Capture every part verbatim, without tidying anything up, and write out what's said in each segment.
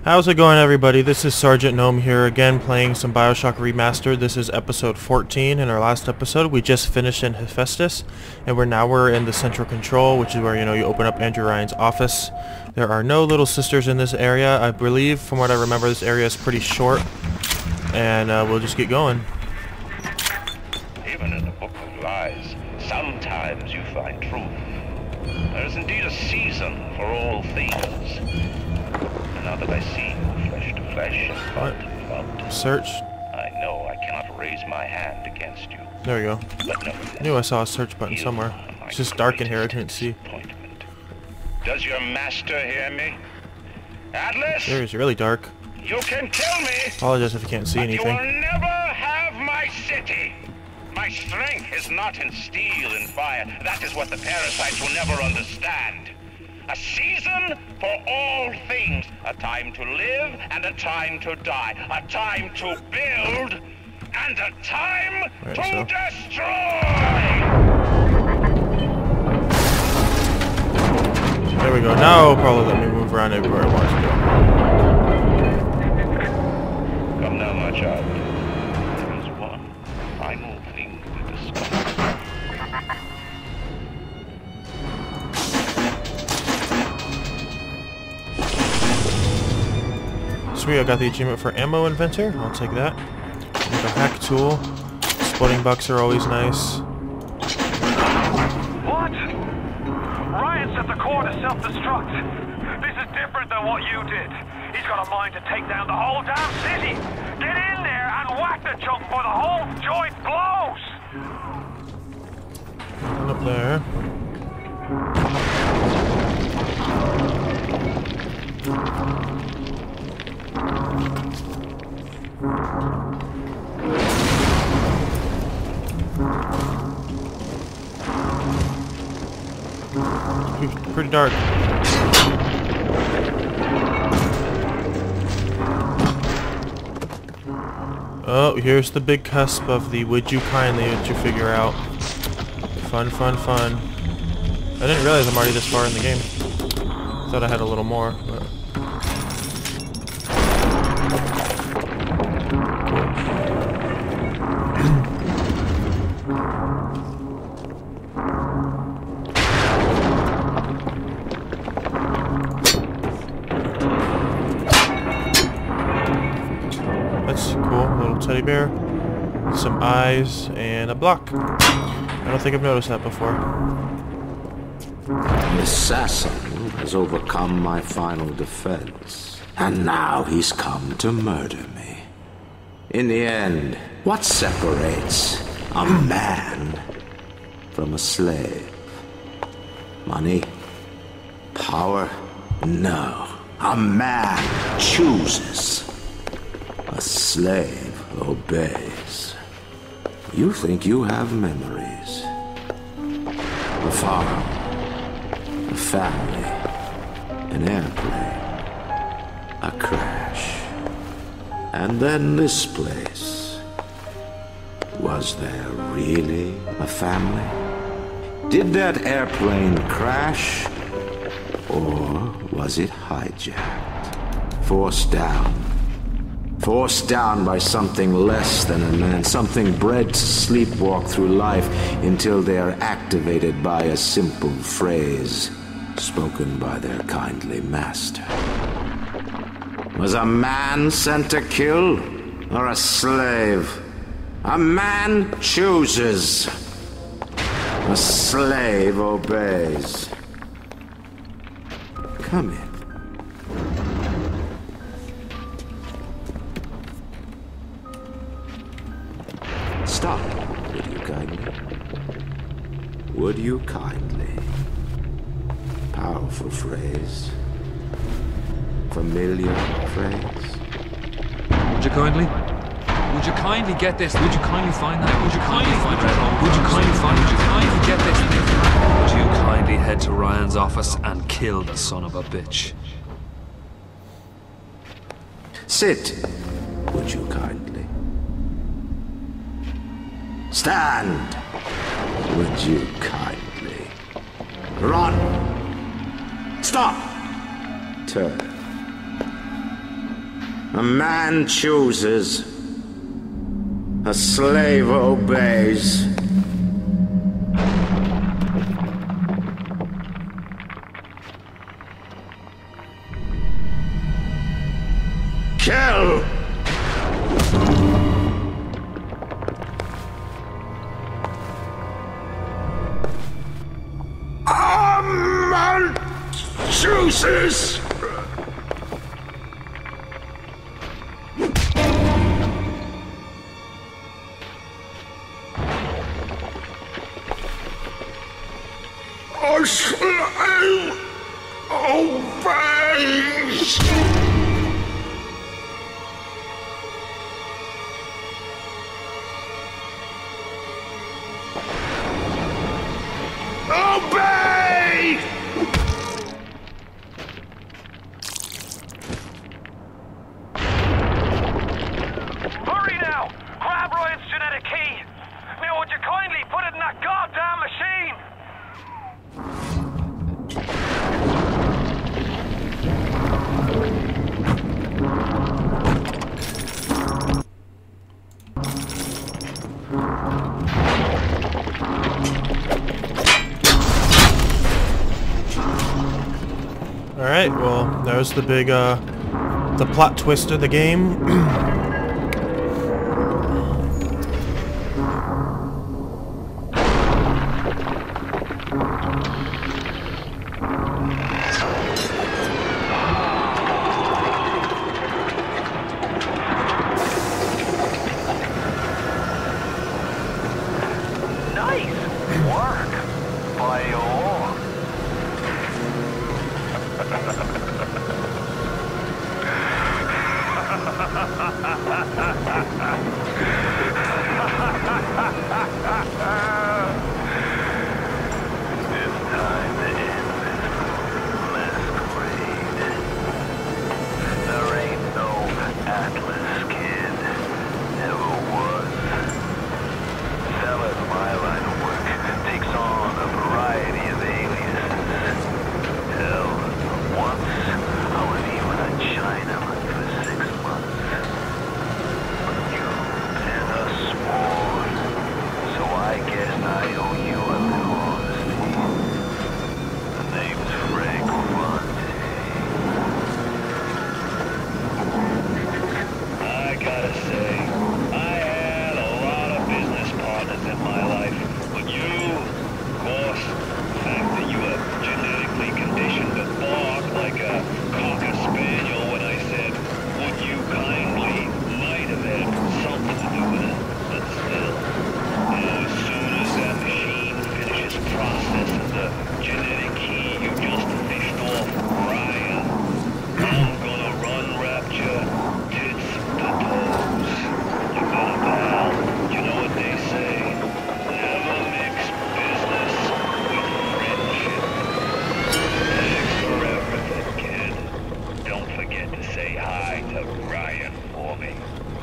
How's it going, everybody? This is Sergeant Gnome here again, playing some Bioshock Remastered. This is episode fourteen. In our last episode, we just finished in Hephaestus, and we're now we're in the central control, which is where, you know, you open up Andrew Ryan's office. There are no little sisters in this area. I believe, from what I remember, this area is pretty short, and uh, we'll just get going. Even in the Book of Lies, sometimes you find truth. There is indeed a season for all things. Now that I see you flesh to flesh and blood to blood, Search. I know I cannot raise my hand against you. There we go. But no, I knew I saw a search button somewhere. It's just dark in here, I couldn't see. Does your master hear me? Atlas? There is really dark. You can kill me! Apologize if you can't see but anything. You will never have my city! My strength is not in steel and fire. That is what the parasites will never understand. A season for all things. A time to live and a time to die. A time to build and a time right, to so. destroy! There we go. Now it'll probably let me move around everywhere I want to go. Come now, my child. There is one final thing to discover. Sweet, I got the achievement for Ammo Inventor. I'll take that. Make a hack tool. Exploding bucks are always nice. What? Ryan's at the core to self-destruct. This is different than what you did. He's got a mind to take down the whole damn city. Get in there and whack the chunk before the whole joint blows. One up there. Pretty dark. Oh, here's the big cusp of the would you kindly that you figure out. Fun, fun, fun. I didn't realize I'm already this far in the game. Thought I had a little more, but... That's cool. A little teddy bear, some eyes, and a block. I don't think I've noticed that before. The assassin has overcome my final defense, and now he's come to murder me. In the end, what separates a man from a slave? Money? Power? No. A man chooses. A slave obeys. You think you have memories. A farm, a family, an airplane, a crash, and then this place. Was there really a family? Did that airplane crash? Or was it hijacked? Forced down. Forced down by something less than a man, something bred to sleepwalk through life until they are activated by a simple phrase spoken by their kindly master. Was a man sent to kill, or a slave? A man chooses. A slave obeys. Come in. Stop, would you kindly? Would you kindly? Powerful phrase. Familiar phrase. Would you kindly? Would you kindly get this? Would you kindly find that? Would you kindly find that? Would you kindly find? Would you kindly get this thing? Would you kindly head to Ryan's office and kill the son of a bitch? Sit, would you kindly? Stand, would you kindly? Run! Stop! Turn. A man chooses. A slave obeys. Kill! A man chooses! A slave obeys! Obey! Hurry now! Grab Ryan's genetic key! Now would you kindly put it in that goddamn machine? Alright, well, that was the big, uh, the plot twist of the game. Nice work by all. It's time to end this masquerade. There ain't no Atlas kid. Never was. Selling my line of work takes on a variety of aliases. Hell, once I was even a Chinaman for six months. But you did a sword, so I guess I owe you a little honesty. The name's Frank Ronte. I gotta say, I had a lot of business partners in my life, but you, of course, the fact that you were genetically conditioned to bark like a cocker spaniel when I said, would you kindly, might have had something to do with it, but still, as soon as that machine finishes processing the genetic key you just fished off Ryan, I'm gonna run Rapture tits to toes. You better, pal. You know what they say. Never mix business with friendship. Thanks for everything, kid. Don't forget to say hi to Ryan for me.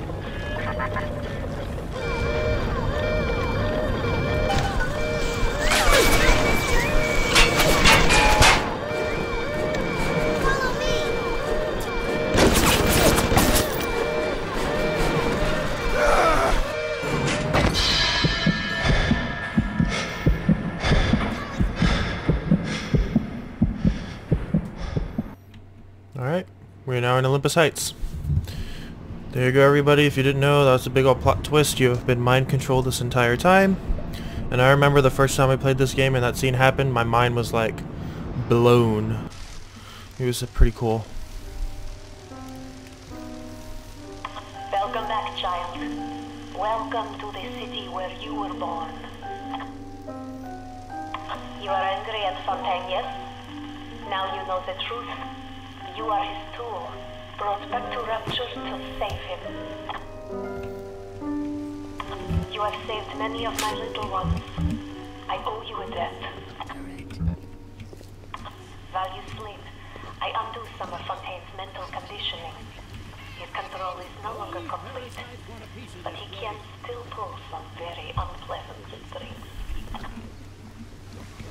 Alright, we're now in Olympus Heights. There you go, everybody. If you didn't know, that was a big old plot twist. You have been mind controlled this entire time. And I remember the first time I played this game and that scene happened, my mind was like blown. It was pretty cool. Welcome back, child. Welcome to the city where you were born. You are angry at Fontaine, yes? Now you know the truth. You are his tool, brought back to Rapture to save him. You have saved many of my little ones. I owe you a debt. While you sleep, I undo some of Fontaine's mental conditioning. His control is no longer complete, but he can still pull some very unpleasant strings.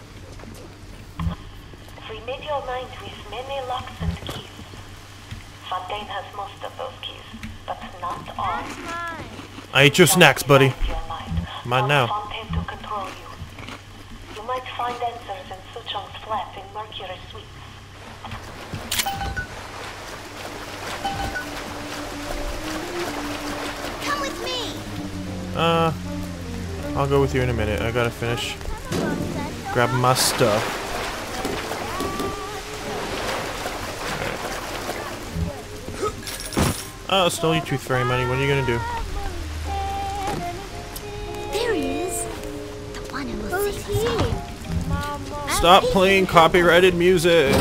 Free made your mind with many locks and keys. Fontaine has most of those keys, but not all. I ate your snacks, buddy. Your mind. Mine Want now. Fontaine to control you. You might find answers in Suchong's flat in Mercury Suites. Come with me. Uh, I'll go with you in a minute. I gotta finish grabbing my stuff. Oh, stole your tooth fairy money. What are you gonna do? There he is. The one who will save us all. Stop playing copyrighted music.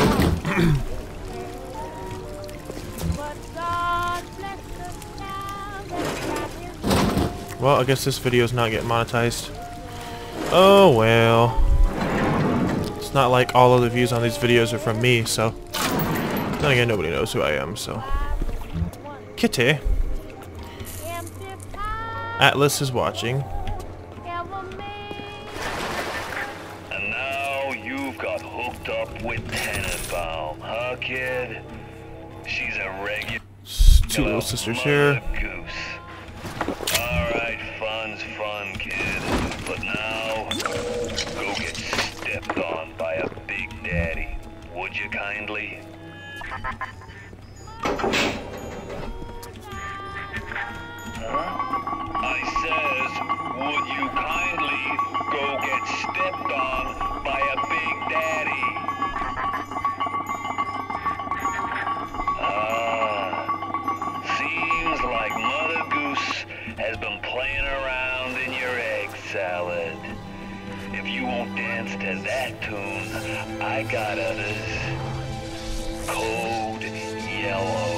Well, I guess this video's not getting monetized. Oh well. It's not like all of the views on these videos are from me, so then again, nobody knows who I am, so. Kitty. Atlas is watching. And now you've got hooked up with Tenenbaum, huh, kid? She's a regular Two little sisters here. goose. Alright, fun's fun, kid. But now, go get stepped on by a big daddy. Would you kindly? I says, would you kindly go get stepped on by a big daddy? Ah, seems like Mother Goose has been playing around in your egg salad. If you won't dance to that tune, I got others. Code Yellow.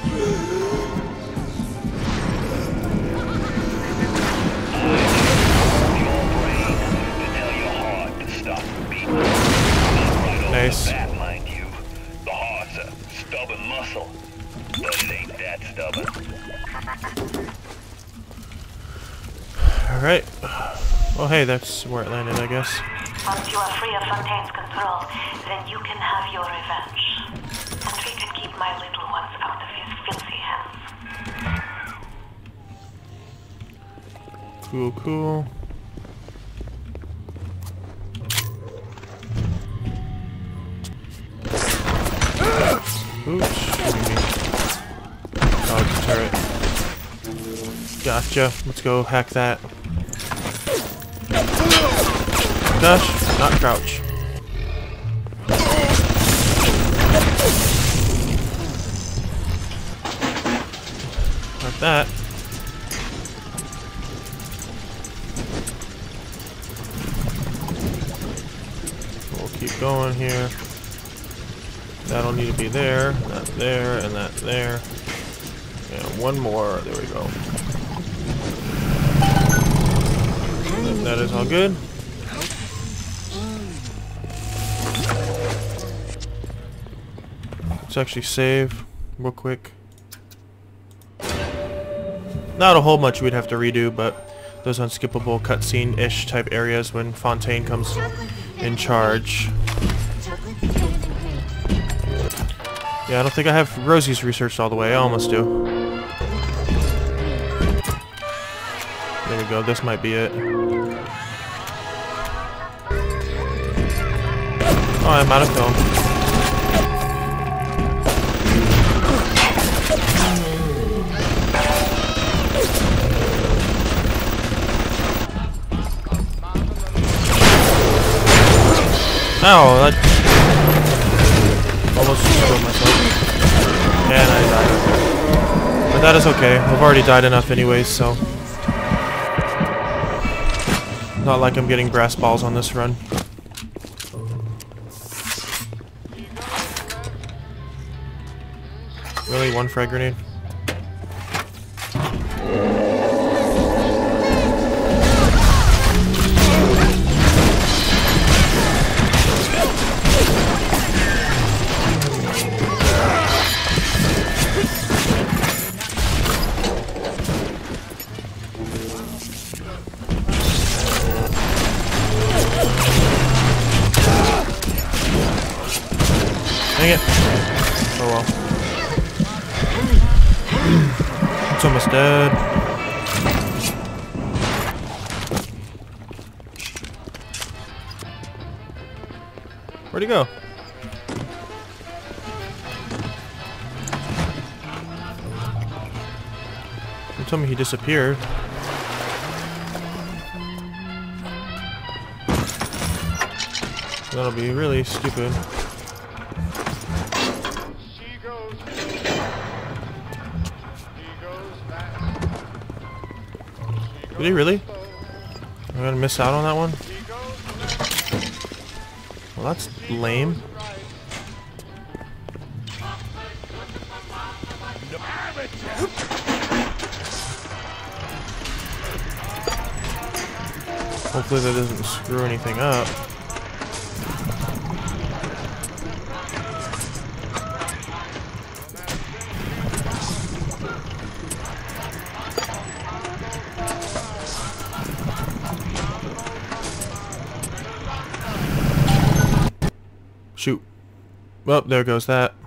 Nice. That, mind you, the heart's a stubborn muscle, but it ain't that stubborn. Alright. Well, hey, that's where it landed, I guess. Once you are free of Fontaine's control, then you can have your revenge. And we can keep my little ones out of his filthy hands. Cool, cool. Oops. Dodge the turret. Gotcha. Let's go hack that. Dash, not crouch. Like that. We'll keep going here. That'll need to be there, that there, and that there. And one more. There we go. And that is all good. Let's actually save real quick. Not a whole much we'd have to redo, but those unskippable cutscene-ish type areas when Fontaine comes in charge. Yeah, I don't think I have Rosie's researched all the way. I almost do. There we go. This might be it. Oh, I'm out of film. Ow, that almost killed myself. And I died. But that is okay. I've already died enough anyways, so. Not like I'm getting brass balls on this run. Really? One frag grenade? Dang it. Oh well. It's almost dead. Where'd he go? You told me he disappeared. That'll be really stupid. Did he really? I'm gonna miss out on that one? Well, that's lame. Hopefully that doesn't screw anything up. Shoot. Well, there goes that.